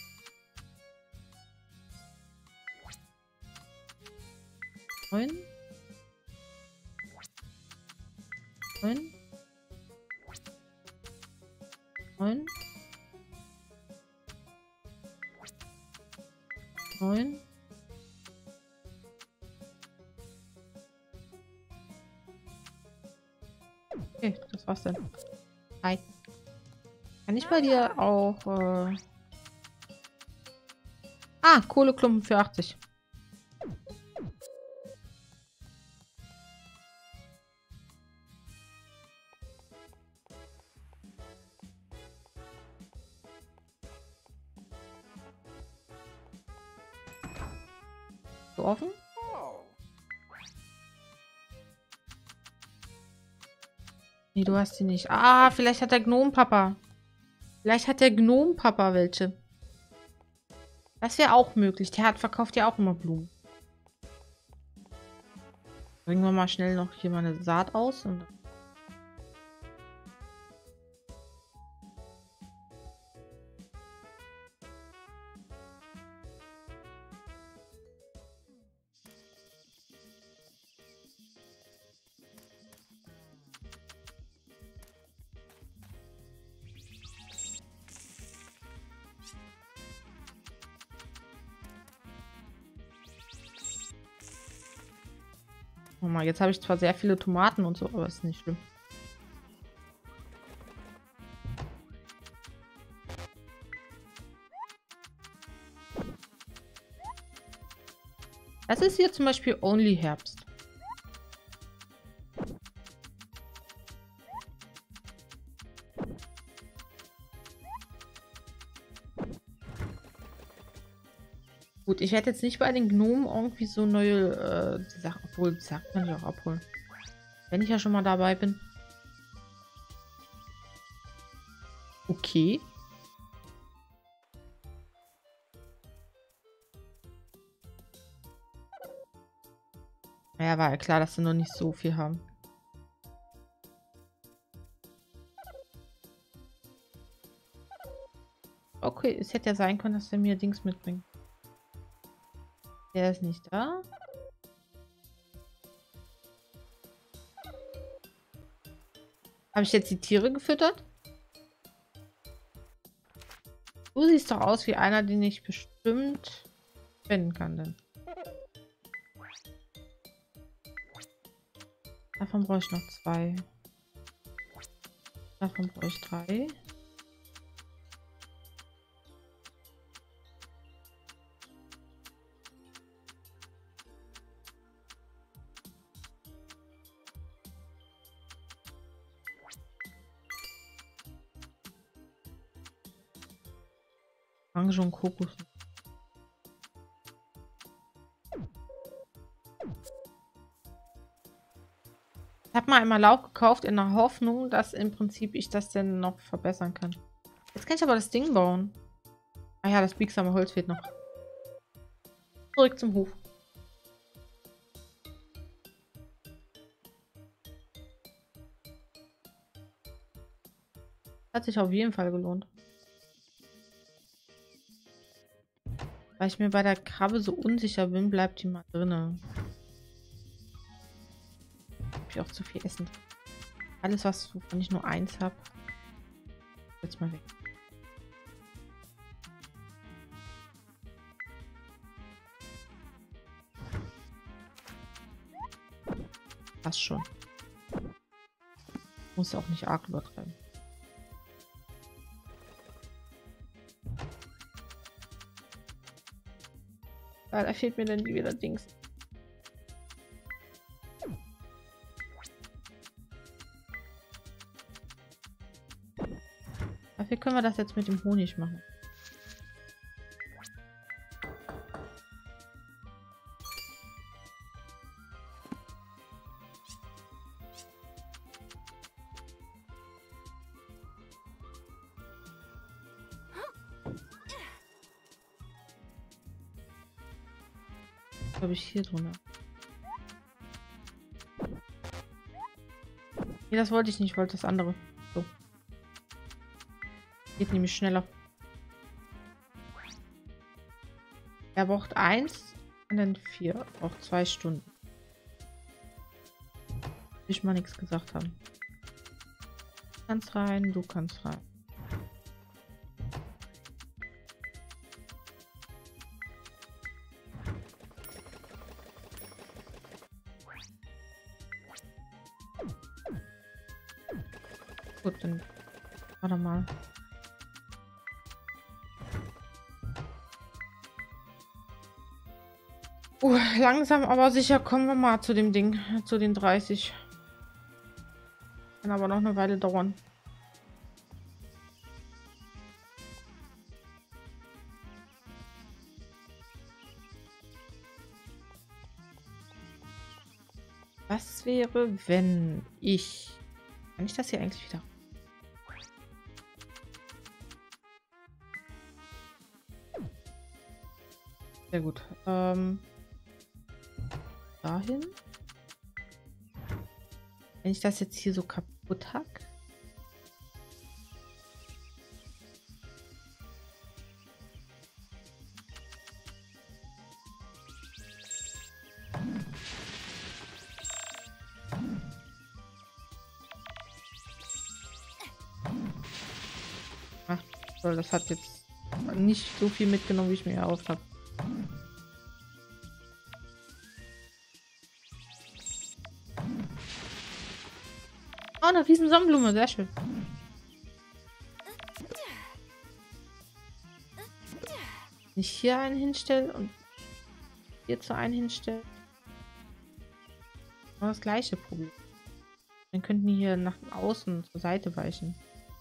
neun. neun. neun. neun. Okay, das war's dann. Hi. Kann ich bei dir auch... Äh... Ah, Kohleklumpen für achtzig. So offen? Nee, du hast sie nicht. Ah, vielleicht hat der Gnomenpapa. Vielleicht hat der Gnomenpapa welche. Das wäre auch möglich. Der hat verkauft ja auch immer Blumen. Bringen wir mal schnell noch hier mal eine Saat aus. Und oh mal, jetzt habe ich zwar sehr viele Tomaten und so, aber ist nicht schlimm. Das ist hier zum Beispiel Only Herbst. Gut, ich werde jetzt nicht bei den Gnomen irgendwie so neue äh, Sachen, obwohl, die Sachen kann ich auch abholen. Wenn ich ja schon mal dabei bin. Okay. Naja, war ja klar, dass sie noch nicht so viel haben. Okay, es hätte ja sein können, dass er mir Dings mitbringt. Der ist nicht da. Habe ich jetzt die Tiere gefüttert? Du siehst doch aus wie einer, den ich bestimmt finden kann. Denn. Davon brauche ich noch zwei. Davon brauche ich drei. Orange und Kokos. habe mal einmal Lauch gekauft in der Hoffnung, dass im Prinzip ich das denn noch verbessern kann. Jetzt kann ich aber das Ding bauen. Ah ja, das biegsame Holz fehlt noch. Zurück zum Hof. Hat sich auf jeden Fall gelohnt. Weil ich mir bei der Krabbe so unsicher bin, bleibt die mal drinne. Hab ich auch zu viel Essen. Alles, was wovon ich nur eins habe, jetzt mal weg. Passt schon. Muss ja auch nicht arg übertreiben. Ah, da fehlt mir dann wieder Dings. Dafür können wir das jetzt mit dem Honig machen. Habe ich hier drin? Nee, das wollte ich nicht, ich wollte das andere. So. Geht nämlich schneller. Er braucht eins und dann vier. Er braucht zwei Stunden. Will ich mal nichts gesagt haben. Du kannst rein, du kannst rein. Gut, dann warte mal. Uh, langsam aber sicher kommen wir mal zu dem Ding, zu den dreißig. Kann aber noch eine Weile dauern. Was wäre, wenn ich... Kann ich das hier eigentlich wieder... Sehr gut. Ähm, dahin. Wenn ich das jetzt hier so kaputt hack. Ach, so, das hat jetzt nicht so viel mitgenommen, wie ich mir erhofft habe. Oh, eine riesen Sonnenblume, sehr schön. Nicht hier einen hinstellen und hier zu einen hinstellen. Aber das gleiche Problem. Dann könnten die hier nach außen zur Seite weichen.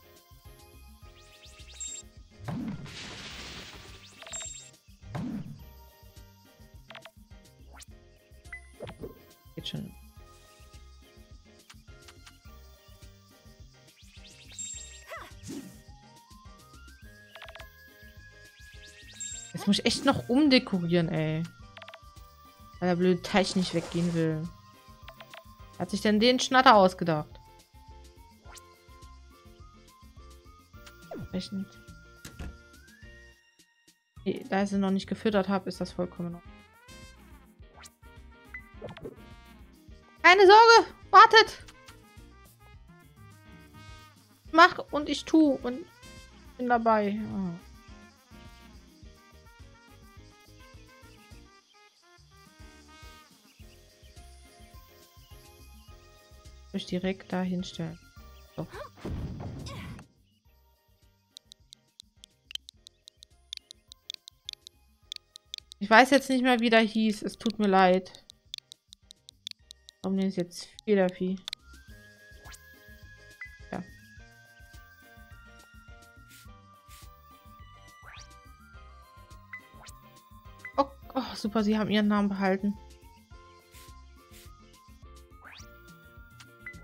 Geht schon. Jetzt muss ich echt noch umdekorieren, ey. Weil der blöde Teich nicht weggehen will. Hat sich denn den Schnatter ausgedacht? Echt nicht. Nee, da ich sie noch nicht gefüttert habe, ist das vollkommen noch. Keine Sorge! Wartet! Mach und ich tu und bin dabei. Oh. Ich direkt da hinstellen. So. Ich weiß jetzt nicht mehr, wie der hieß. Es tut mir leid. Warum denn ist jetzt Federvieh? Ja. Oh, oh, super, sie haben ihren Namen behalten.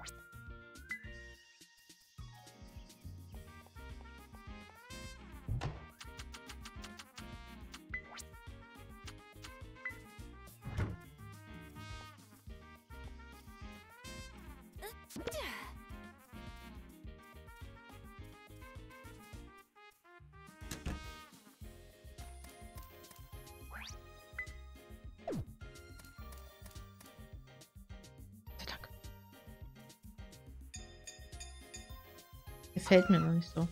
Gefällt mir noch nicht so.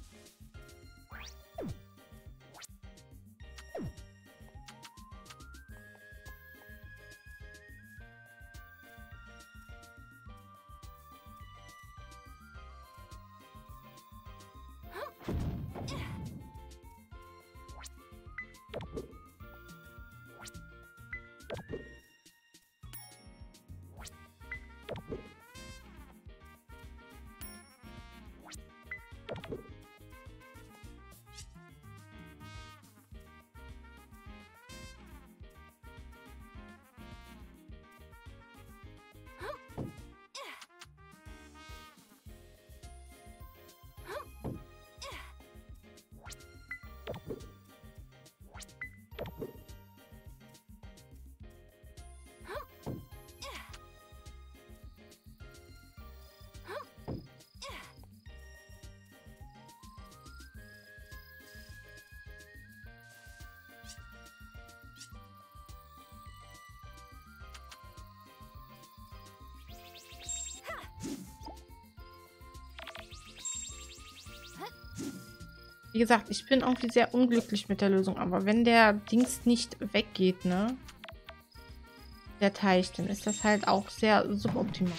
Wie gesagt, ich bin irgendwie sehr unglücklich mit der Lösung, aber wenn der Dings nicht weggeht, ne? Der Teich, dann ist das halt auch sehr suboptimal.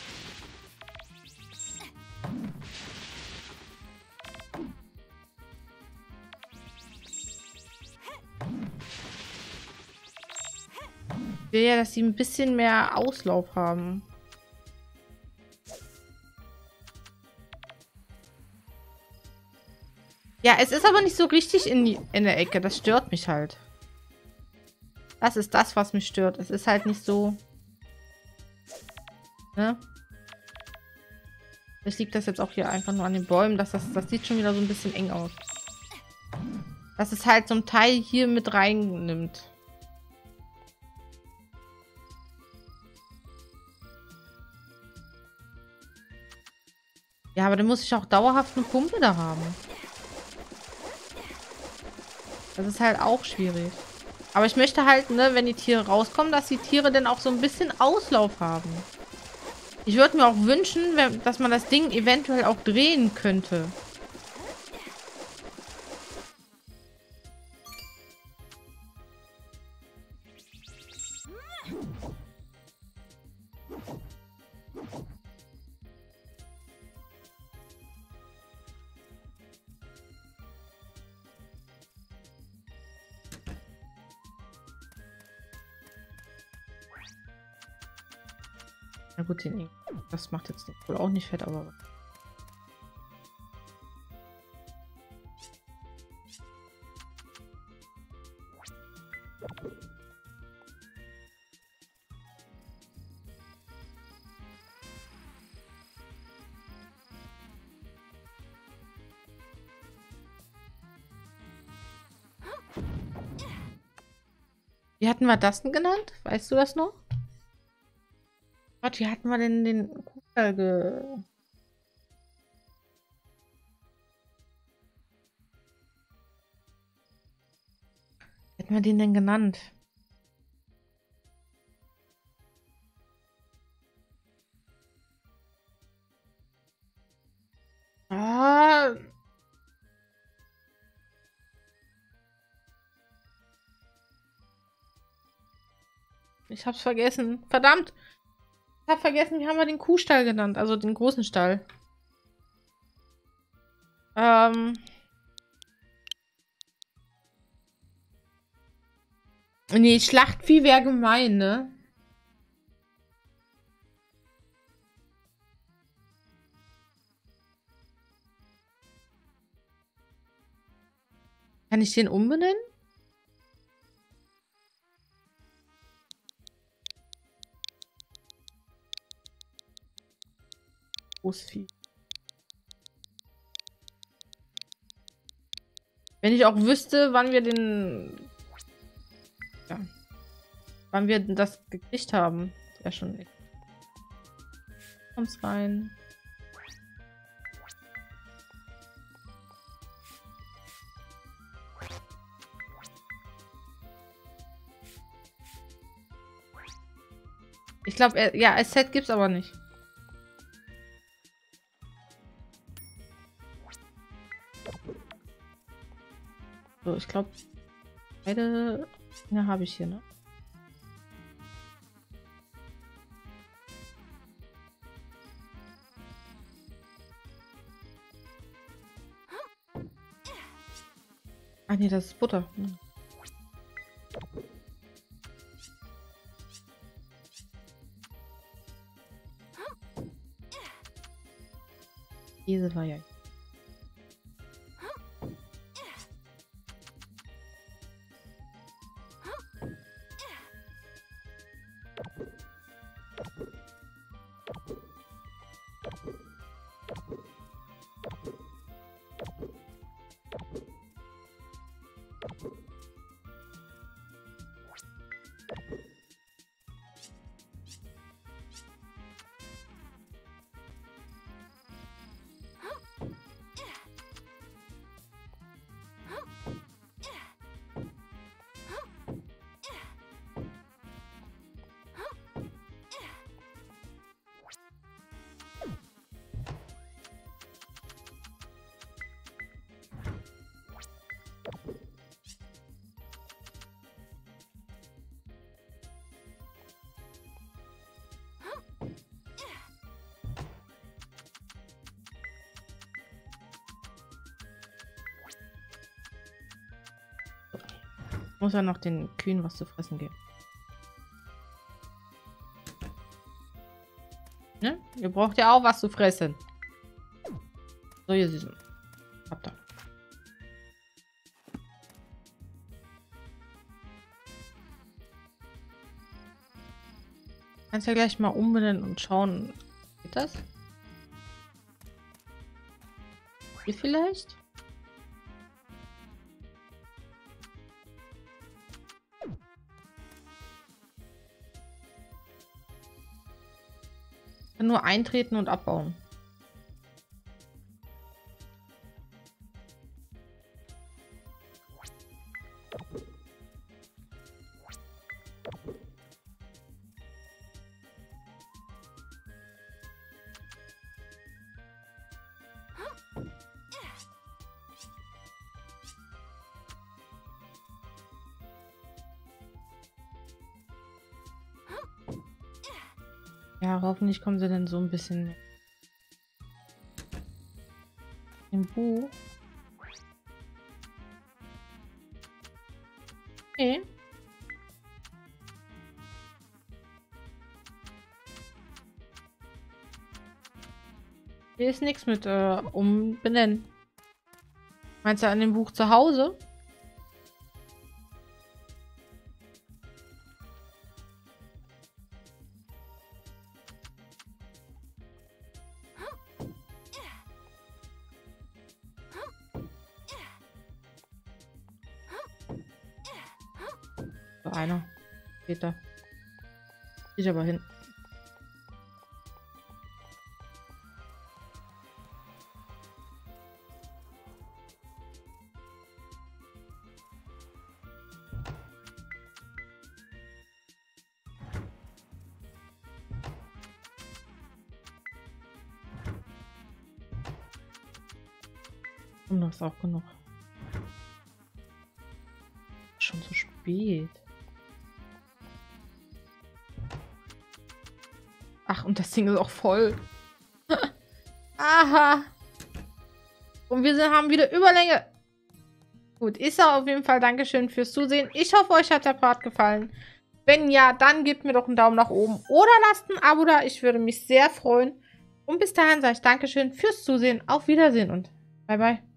Ich will ja, dass sie ein bisschen mehr Auslauf haben. Ja, es ist aber nicht so richtig in, die, in der Ecke. Das stört mich halt. Das ist das, was mich stört. Es ist halt nicht so... Ne? Vielleicht liegt das jetzt auch hier einfach nur an den Bäumen. Dass das, das sieht schon wieder so ein bisschen eng aus. Dass es halt so ein Teil hier mit reinnimmt. Ja, aber dann muss ich auch dauerhaft eine Pumpe da haben. Das ist halt auch schwierig. Aber ich möchte halt, ne, wenn die Tiere rauskommen, dass die Tiere dann auch so ein bisschen Auslauf haben. Ich würde mir auch wünschen, wenn, dass man das Ding eventuell auch drehen könnte. Na gut, den, das macht jetzt wohl auch nicht fett, aber... Wie hatten wir das denn genannt? Weißt du das noch? Gott, wie hatten wir denn den Kuhstall ge... Wie hatten wir den denn genannt? Ah... Ich hab's vergessen. Verdammt! Ich hab vergessen, wie haben wir den Kuhstall genannt? Also den großen Stall. Ähm. Nee, Schlachtvieh wäre gemein, ne? Kann ich den umbenennen? Großvieh. Wenn ich auch wüsste, wann wir den... Ja. Wann wir das gekriegt haben. Wäre schon nicht. Kommt's rein. Ich glaube, ja, als Set gibt's aber nicht. So, ich glaube, beide Dinge habe ich hier, ne? Ah nee, das ist Butter. Hm. Diese war ja. Muss ja noch den Kühen was zu fressen geben. Ne? Ihr braucht ja auch was zu fressen. So, ihr Süßen. Habt ihr. Kannst ja gleich mal umbenennen und schauen. Geht das? Hier vielleicht? Kann nur eintreten und abbauen. Ja, hoffentlich kommen sie dann so ein bisschen im Buch. Okay. Hier ist nichts mit äh, umbenennen. Meinst du an dem Buch zu Hause? So, einer. Geht da. Ich aber hin. Und das ist auch genug. Schon so spät. Ach, und das Ding ist auch voll. Aha. Und wir sind, haben wieder Überlänge. Gut, ich sage auf jeden Fall Dankeschön fürs Zusehen. Ich hoffe, euch hat der Part gefallen. Wenn ja, dann gebt mir doch einen Daumen nach oben oder lasst ein Abo da. Ich würde mich sehr freuen. Und bis dahin sage ich Dankeschön fürs Zusehen. Auf Wiedersehen und bye bye.